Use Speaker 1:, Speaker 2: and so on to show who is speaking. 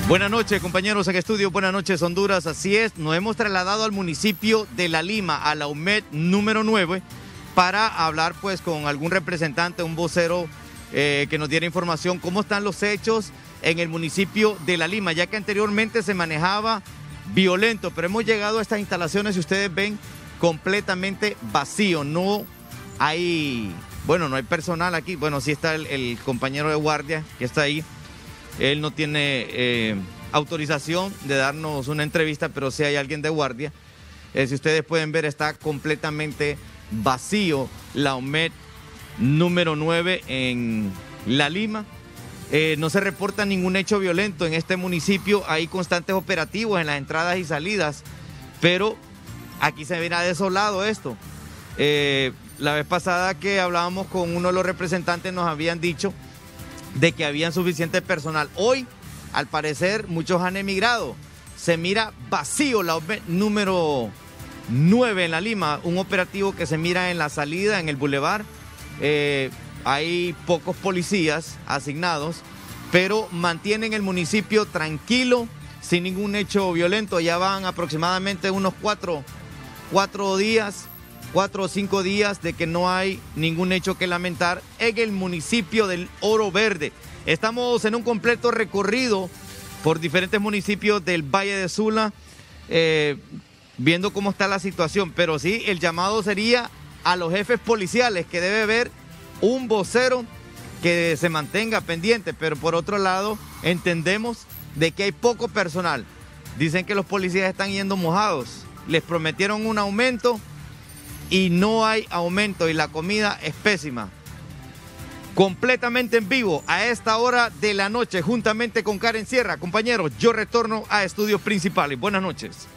Speaker 1: Buenas noches, compañeros en estudio. Buenas noches, Honduras. Así es, nos hemos trasladado al municipio de La Lima, a la UMED número 9, para hablar pues con algún representante, un vocero que nos diera información cómo están los hechos en el municipio de La Lima, ya que anteriormente se manejaba violento, pero hemos llegado a estas instalaciones, si ustedes ven, completamente vacío. No hay, no hay personal aquí. Bueno, sí está el compañero de guardia que está ahí. Él no tiene autorización de darnos una entrevista, pero sí hay alguien de guardia. Si ustedes pueden ver, está completamente vacío la UMED número 9 en La Lima. No se reporta ningún hecho violento en este municipio. Hay constantes operativos en las entradas y salidas, pero aquí se verá desolado esto. La vez pasada que hablábamos con uno de los representantes nos habían dicho de que habían suficiente personal. Hoy, al parecer, muchos han emigrado. Se mira vacío la UMED número 9 en La Lima, un operativo que se mira en la salida, en el bulevar. Hay pocos policías asignados, pero mantienen el municipio tranquilo, sin ningún hecho violento. Ya van aproximadamente unos 4 o 5 días de que no hay ningún hecho que lamentar en el municipio del Oro Verde. Estamos en un completo recorrido por diferentes municipios del Valle de Sula, viendo cómo está la situación, pero sí, el llamado sería a los jefes policiales que debe haber un vocero que se mantenga pendiente, pero por otro lado entendemos de que hay poco personal. Dicen que los policías están yendo mojados, les prometieron un aumento y no hay aumento y la comida es pésima. Completamente en vivo a esta hora de la noche, juntamente con Karen Sierra. Compañeros, yo retorno a estudios principales. Buenas noches.